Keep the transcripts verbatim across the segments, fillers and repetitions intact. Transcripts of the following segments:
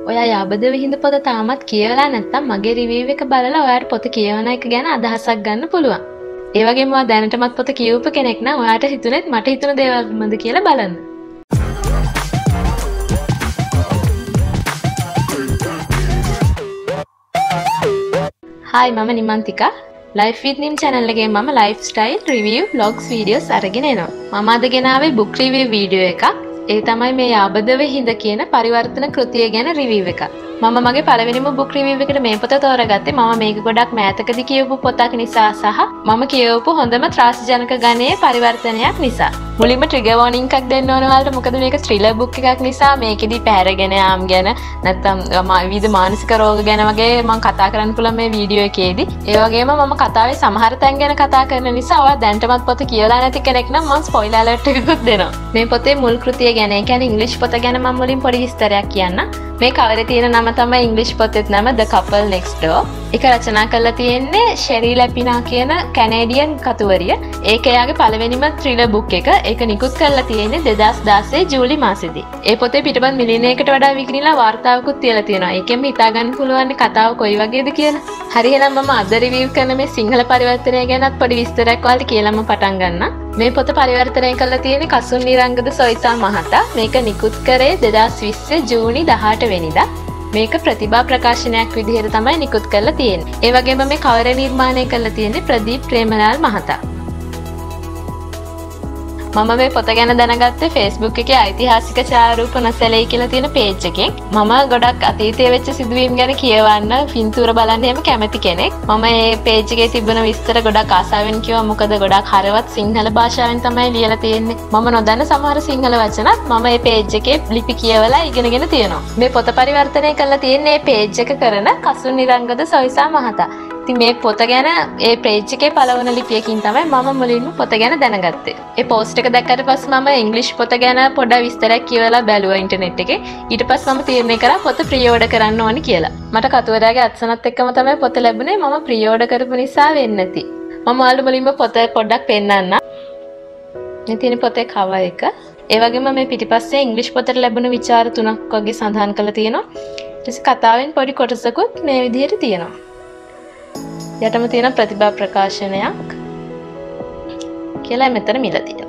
ඔයා යාබදව හිඳ පොත තාමත් කියවලා නැත්නම් මගේ රිවිව් එක බලලා ඔයාට පොත කියවන එක ගැන අදහසක් ගන්න පුළුවන්. ඒ වගේම ඔයා දැනටමත් පොත කියවපු කෙනෙක් නම් ඔයාට හිතුනේත් මට හිතුන දේවල් මොනවද කියලා බලන්න. Hi, මම නිමන්තිකා. Life With Nim channel එකේ මම lifestyle review vlogs videos අරගෙන එනවා. මම අද ගෙනාවේ book review video එකක්. ඒ තමයි මේ යාබදව හිඳ කියන පරිවර්තන කෘතිය ගැන review එකක්. මම මගේ පළවෙනිම book review එකට මේ පොත තෝරගත්තේ මම මේක ගොඩක් මෑතකදී කියවපු පොතක් නිසා සහ මම කියවපු හොඳම ත්‍රාසජනක ගණයේ පරිවර්තනයක් නිසා. මුලින්ම trigger warning එකක් දෙන්න ඕන වලට මොකද මේක thriller book එකක් නිසා මේකෙදි පැහැරගෙන යාම් ගැන නැත්තම් විවිධ මානසික රෝග ගැන වගේ මම කතා කරන්න පුළුවන් මේ වීඩියෝ එකේදී. ඒ වගේම මම කතාවේ සමහර තැන් ගැන කතා කරන නිසා ඔයා දැනටමත් පොත කියවලා නැති කෙනෙක් නම් මම spoiler alert එකකුත් දෙනවා. මේ පොතේ මුල් කෘතිය ගැන ඒ කියන්නේ ඉංග්‍රීසි පොත ගැන මම මුලින් පොඩි විස්තරයක් කියන්නම්. මේ කවරේ තියෙන නම තමයි ඉංග්‍රීසි පොතේ නම The Couple Next Door. ඒක රචනා කරලා තියෙන්නේ Shari Lapena කියන කැනේඩියන් කතුවරිය. ඒක එයාගේ පළවෙනිම thriller book එක. ඒක නිකුත් කරලා තියෙන්නේ දෙදාස් දාසය ජූලි මාසෙදී. ඒ පොතේ පිටපත් මිලියනයකට වඩා විකිණිලා වාර්තාවකුත් තියලා තියෙනවා. ඒකෙන් හිතා ගන්න පුළුවන් කතාව කොයි වගේද කියලා. හරි එහෙනම් මම අද රිවිව් කරන මේ සිංහල පරිවර්තනය ගැනත් පොඩි විස්තරයක් ඔයාලට කියලාම පටන් ගන්නම්. මේ පොත පරිවර්තනය කරලා තියෙන්නේ Kasun Niranga De Soyza මහතා. මේක නිකුත් කරේ දෙදාස් විස්ස ජූනි දහඅට වෙනිදා. මේක ප්‍රතිභා ප්‍රකාශනයක් විදිහට තමයි නිකුත් කරලා තියෙන්නේ. ඒ වගේම මේ කවර නිර්මාණය කරලා තියෙන්නේ ප්‍රදීප් ප්‍රේමලාල් මහතා. මම මේ පොත ගැන දැනගත්තේ Facebook එකේ ඓතිහාසික ඡායාරූප නොසැලෙයි කියලා තියෙන page එකෙන්. මම ගොඩක් අතීතයේ වෙච්ච සිදුවීම් ගැන කියවන්න, පින්තූර බලන්න එහෙම කැමති කෙනෙක්. මම මේ page එකේ තිබුණ විස්තර ගොඩක් ආසාවෙන් කිව්වා. මොකද ගොඩක් හරවත් සිංහල භාෂාවෙන් තමයි ලියලා තියෙන්නේ. මම නොදන්න සමහර සිංහල වචනත් මම මේ page එකේ ලිපි කියවලා ඉගෙනගෙන තියෙනවා. මේ පොත පරිවර්තනය කරලා තියෙන්නේ මේ page එක කරන Kasun Niranga De Soyza මහතා. ඉතින් මේ පොත ගැන ඒ page එකේ පළවන ලිපියකින් තමයි මම මුලින්ම පොත ගැන දැනගත්තේ. ඒ post එක දැක්කට පස්සේ මම ඉංග්‍රීසි පොත ගැන පොඩ්ඩක් විස්තරයක් කියවලා බැලුවා ඉන්ටර්නෙට් එකේ. ඊට පස්සේ මම තීරණය කරා පොත pre order කරන්න ඕනි කියලා. මට කතුවරයාගේ අත්සනත් එක්කම තමයි පොත ලැබුණේ. මම pre order කරපු නිසා වෙන්නේ නැති. මම ඔයාලට මුලින්ම පොත පොඩ්ඩක් පෙන්නන්නම්. මේ තියෙන පොතේ cover එක. ඒ වගේම මේ පිටිපස්සේ ඉංග්‍රීසි පොතට ලැබුණ විචාර තුනක් වගේ සඳහන් කරලා තියෙනවා. ඊට පස්සේ කතාවෙන් පොඩි කොටසකුත් මේ විදිහට තියෙනවා. යටම තියෙන ප්‍රතිභා ප්‍රකාශනයක් කියලා මෙතන මිල තියෙනවා.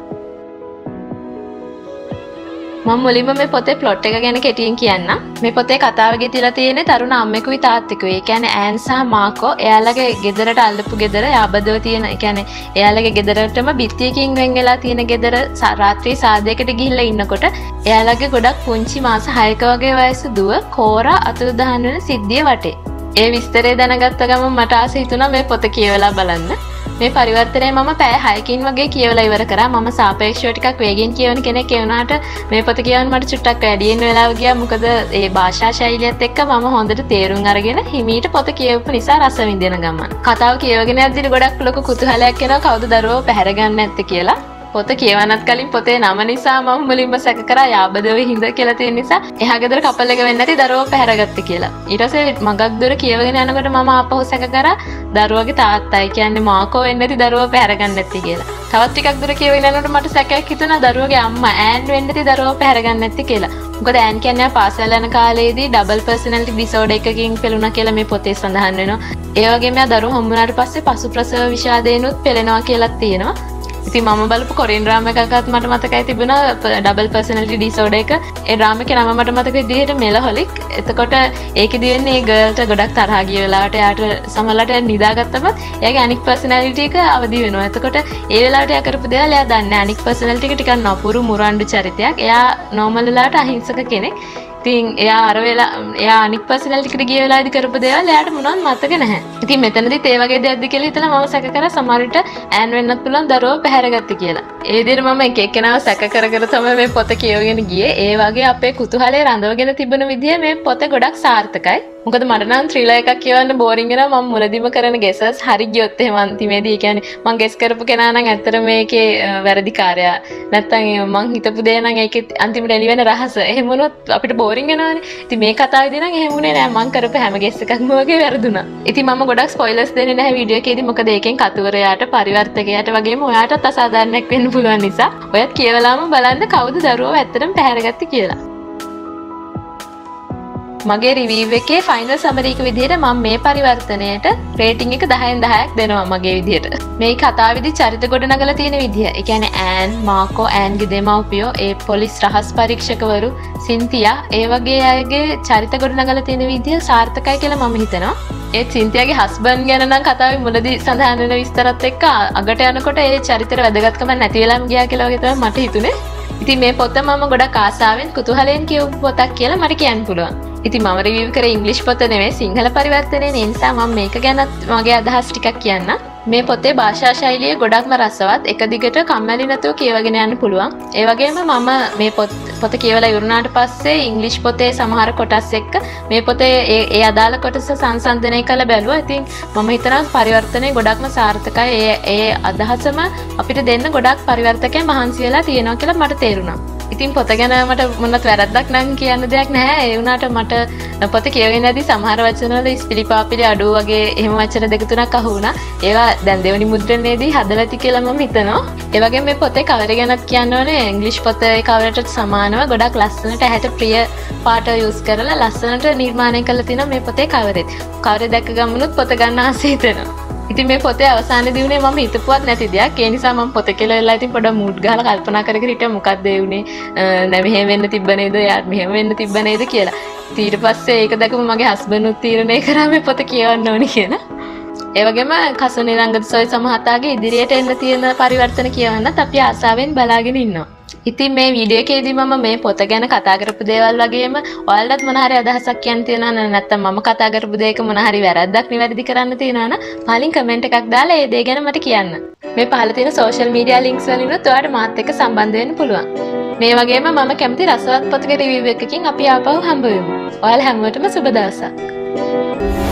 මම මුලින්ම මේ පොතේ ප්ලොට් එක ගැන කෙටියෙන් කියන්නම්. මේ පොතේ කතාව ගෙතිලා තියෙන්නේ තරුණ අම්මෙකුයි තාත්තෙකුයි. ඒ කියන්නේ ඈන් සහ මාකෝ එයාලගේ ගෙදරට අල්ලපු ගෙදර යාබදව තියෙන. ඒ කියන්නේ එයාලගේ ගෙදරටම බිත්තියකින් වෙන් වෙලා තියෙන ගෙදර රාත්‍රී සාදයකට ගිහිල්ලා ඉන්නකොට එයාලගේ ගොඩක් පුංචි මාස හයක වගේ වයසු දුව කෝරා අතුරුදහන් වෙන සිද්ධිය වටේ. ඒ විස්තරය දැනගත්ත ගමන් මට ආස හිතුණා මේ පොත කියවලා බලන්න. මේ පරිවර්තනය මම පැය හයකින් වගේ කියවලා ඉවර කරා. මම සාපේක්ෂව ටිකක් වේගෙන් කියවන කෙනෙක් ඒ වුණාට මේ පොත කියවන්න මට චුට්ටක් වැඩියෙන් වෙලාව ගියා. මොකද ඒ භාෂා ශෛලියත් එක්ක මම හොඳට තේරුම් අරගෙන හිමීට පොත කියවපු නිසා රස විඳින ගමන්. කතාව කියවගෙන යද්දී ගොඩක් ලොකු කුතුහලයක් එනවා කවුද දරුවෝ පැහැරගන්නේ නැත්තේ කියලා. පොත කියවන්නත් කලින් පොතේ නම නිසා මම මුලින්ම සැක කරා යාබදව හිඳ කියලා තියෙන නිසා එහා ගෙදර කපල් එක වෙන්නේ නැති දරුවෝ පැහැරගත්තේ කියලා. ඊට පස්සේ මගක් දුර කියවගෙන යනකොට මම ආපහු සැක කරා දරුවගේ තාත්තයි කියන්නේ මාකෝ වෙන්නේ නැති දරුවෝ පැහැරගන්නේ නැති කියලා. තවත් ටිකක් දුර කියවගෙන යනකොට මට සැකයක් හිතුණා දරුවගේ අම්මා ඈන් වෙන්නේ නැති දරුවෝ පැහැරගන්නේ නැති කියලා. මොකද ඈන් කියන්නේ පාසල් යන කාලේදී ඩබල් පර්සනැලිටි ඩිසෝඩර් එකකින් පෙළුණා කියලා මේ පොතේ සඳහන් වෙනවා. ඒ වගේම එයා දරුවෝ හම්බුනාට පස්සේ පසු ප්‍රසව විෂාදයෙන්ුත් පෙළෙනවා කියලාත් තියෙනවා. ඉතින් මම බලපු කොරියන් ඩ්‍රාමා එකකත් මට මතකයි තිබුණා ඩබල් පර්සනැලිටි ඩිසෝඩර් එක. ඒ ඩ්‍රාමා එකේ නම මට මතක විදිහට මෙලහොලික්. එතකොට ඒකෙදි වෙන්නේ ඒ ගර්ල්ට ගොඩක් තරහ ගිය වෙලාවට එයාට සමහරවිට නිදාගත්තම එයාගේ අනික් පර්සනැලිටි එක අවදි වෙනවා. එතකොට ඒ වෙලාවට එයා කරපු දේවල් එයා දන්නේ අනික් පර්සනැලිටි එක ටිකක් නපුරු මුරණ්ඩු චරිතයක්. එයා නෝමල් වෙලාවට අහිංසක කෙනෙක්. ඉතින් එයා අර වෙලා එයා අනික් පර්සනැලිටි එකට ගිය වෙලාවේදී කරපු දේවල් එයාට මොනවත් මතක නැහැ. ඉතින් මෙතනදිත් ඒ වගේ දෙයක්ද කියලා හිතලා මම සැක කරා සමහර විට ඈන් වෙන්නත් පුළුවන් දරුවෝ පැහැරගත්තේ කියලා. ඒ විදිහට මම එක එක්කෙනාව සැක කර කර තමයි මේ පොත කියවගෙන ගියේ. ඒ වගේ අපේ කුතුහලය රඳවගෙන තිබෙන විදිහ මේ පොත ගොඩක් සාර්ථකයි. මොකද මට නම් ත්‍රිලර් එකක් කියවන්න බෝරින් වෙනවා. මම මුලදීම කරන ගෙසස් හරි ගියොත් එහෙම අන්තිමේදී ඒ කියන්නේ මම ගෙස් කරපු කෙනා නම් ඇත්තට මේකේ වැරදිකාරයා. නැත්තම් මං හිතපු දේ නම් ඒකේ අන්තිමට එළි වෙන රහස. එහෙම වුණොත් අපිට බෝරින් වෙනවානේ. ඉතින් මේ කතාවේදී නම් එහෙම වුණේ නෑ. මං කරපු හැම ගෙස් එකක්ම වගේ වැරදුනා. ඉතින් මම ගොඩක් ස්පොයිලර්ස් දෙන්නේ නැහැ වීඩියෝ එකේදී. මොකද ඒකෙන් කතුවරයාට පරිවර්තකයාට වගේම ඔයාටත් අසාධාරණයක් වෙන්න පුළුවන් නිසා ඔයත් කියවලාම බලන්න කවුද දරුවෝ ඇත්තටම පැහැරගත්තේ කියලා. මගේ රිවීව් එකේ ෆයිනල් සමරි එක විදිහට මම මේ පරිවර්තනයට රේටින් එක දහයෙන් දහයක් දෙනවා මගේ විදිහට. මේ කතාවේදී චරිත ගොඩනගලා තියෙන විදිහ. ඒ කියන්නේ ඈන්, මාකෝ, ඈන්ගේ දෙමව්පියෝ, ඒ පොලිස් රහස් පරීක්ෂකවරු, සින්තියා, ඒ වගේ අයගේ චරිත ගොඩනගලා තියෙන විදිහ සාර්ථකයි කියලා මම හිතනවා. ඒ සින්තියාගේ හස්බන්ඩ් ගැන නම් කතාවේ මුලදී සඳහන් වෙන විස්තරත් එක්ක අගට යනකොට ඒ චරිතේ වැදගත්කම නැති වෙලාම ගියා කියලා වගේ තමයි මට හිතුනේ. ඉතින් මේ පොත මම ගොඩක් ආසාවෙන් කුතුහලයෙන් කියවපු පොතක් කියලා මට කියන්න පුළුවන්. ඉතින් මම රිවිව් කරේ ඉංග්‍රීසි පොත නෙවෙයි සිංහල පරිවර්තනයේ නිසා මම මේක ගැනත් මගේ අදහස් ටිකක් කියන්න. මේ පොතේ භාෂා ශෛලිය ගොඩක්ම රසවත්. එක දිගට කම්මැලි නැතුව කියවගෙන යන්න පුළුවන්. ඒ වගේම මම මේ පොත පොත කියවලා ඉවරනාට පස්සේ ඉංග්‍රීසි පොතේ සමහර කොටස් එක්ක මේ පොතේ ඒ ඒ අදාළ කොටස සංසන්දනය කරලා බැලුවා. ඉතින් මම හිතනවා පරිවර්තනයේ ගොඩක්ම සාර්ථකයි. ඒ ඒ අදහසම අපිට දෙන්න ගොඩක් පරිවර්තකයන් මහන්සි වෙලා තියෙනවා කියලා මට තේරුණා. ඉතින් පොත ගැන මට මොනවත් වැරද්දක් නම් කියන්න දෙයක් නැහැ. ඒ වුණාට මට පොත කියවෙන්නදී සමහර වචන වල ඉස්පිලිපාපිලි අඩු වගේ එහෙම වචන දෙක තුනක් අහු වුණා. ඒවා දැන් දෙවනි මුද්‍රණයේදී හදලා ඇති කියලා මම හිතනවා. ඒ වගේම මේ පොතේ කවර ගැනත් කියන්න ඕනේ ඉංග්‍රීසි පොතේ කවරටත් සමානව ගොඩක් ලස්සනට ඇහැට ප්‍රිය පාට යූස් කරලා ලස්සනට නිර්මාණය කරලා තිනවා මේ පොතේ කවරෙත්. කවරේ දැක්ක ගමනුත් පොත ගන්න ආසෙ හිතෙනවා. ඉතින් මේ පොතේ අවසානයේදී උනේ මම හිතපුවත් නැති දෙයක්. ඒ නිසා මම පොත කියලා වෙලා ඉතින් පොඩක් මූඩ් ගහලා කල්පනා කර කර හිටියා මොකක්ද ඒ උනේ නෑ මෙහෙම වෙන්න තිබ්බ නේද යාත් මෙහෙම වෙන්න තිබ්බ නේද කියලා. ඊට පස්සේ ඒක දැකපු මගේ හස්බන්ඩ් උත් තීරණය කරා මේ පොත කියවන්න ඕනේ කියලා. ඒ වගේම කසුන් නිරංග දෙ සොයිසා මහතාගේ ඉදිරියට එන්න තියෙන පරිවර්තන කියවන්නත් අපි ආසාවෙන් බලාගෙන ඉන්නවා. ඉතින් මේ වීඩියෝ එකේදී මම මේ පොත ගැන කතා කරපු දේවල් වගේම ඔයාලටත් මොන හරි අදහසක් කියන්න තියෙනවා නම් නැත්නම් මම කතා කරපු දේක මොන හරි වැරද්දක් නිවැරදි කරන්න තියෙනවා නම් පහලින් කමෙන්ට් එකක් දාලා ඒ දේ ගැන මට කියන්න. මේ පහළ තියෙන සෝෂල් මීඩියා ලින්ක්ස් වලිනුත් ඔයාලට මාත් එක්ක සම්බන්ධ වෙන්න පුළුවන්. මේ වගේම මම කැමති රසවත් පොතක රිවිව් එකකින් අපි ආපහු හම්බ වෙමු. ඔයාලා හැමෝටම සුබ දවසක්.